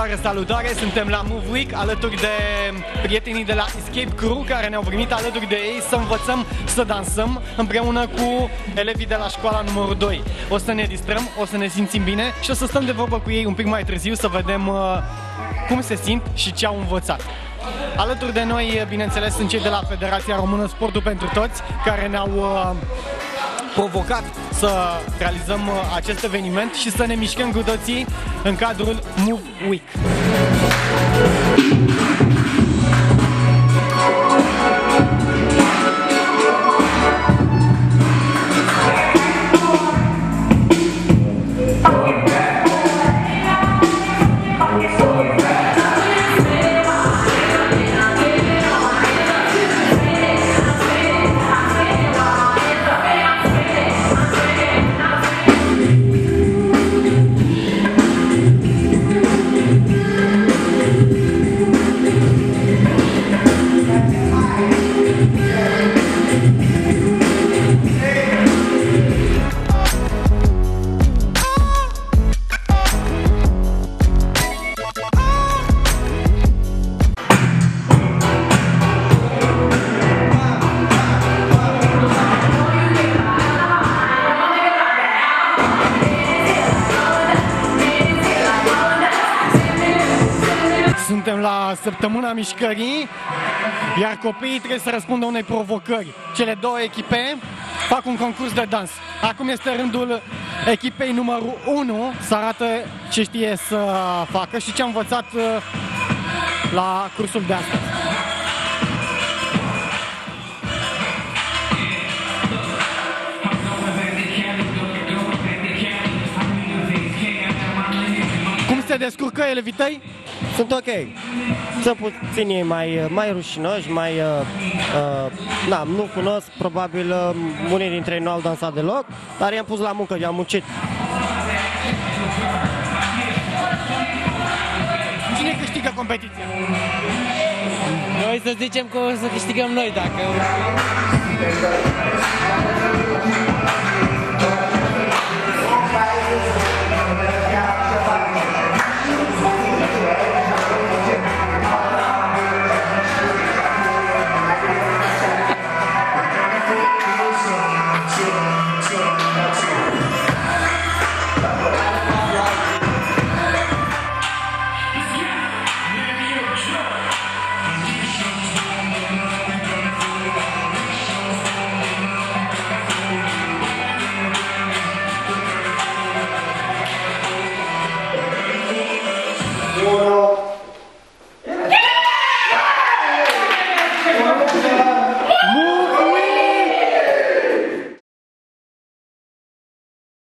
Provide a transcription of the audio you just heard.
salutare! Suntem la Move Week alături de prietenii de la Escape Crew care ne-au primit alături de ei să învățăm să dansăm împreună cu elevii de la școala numărul 2. O să ne distrăm, o să ne simțim bine și o să stăm de vorbă cu ei un pic mai târziu să vedem cum se simt și ce au învățat. Alături de noi, bineînțeles, sunt cei de la Federația Română Sportul pentru Toți care ne-au provocat să realizăm acest eveniment și să ne mișcăm cu toții în cadrul Move Week. Suntem la săptămâna mișcării, iar copiii trebuie să răspundă unei provocări. Cele două echipe fac un concurs de dans. Acum este rândul echipei numărul 1 să arată ce știe să facă și ce a învățat la cursul de astăzi. Cum se descurcă elevii tăi? Sunt ok. Sunt puțin mai rușinoși, nu cunosc, probabil unii dintre ei nu au dansat deloc, dar i-am pus la muncă, i-am muncit. Cine câștigă competiția? Noi să zicem că o să câștigăm noi dacă...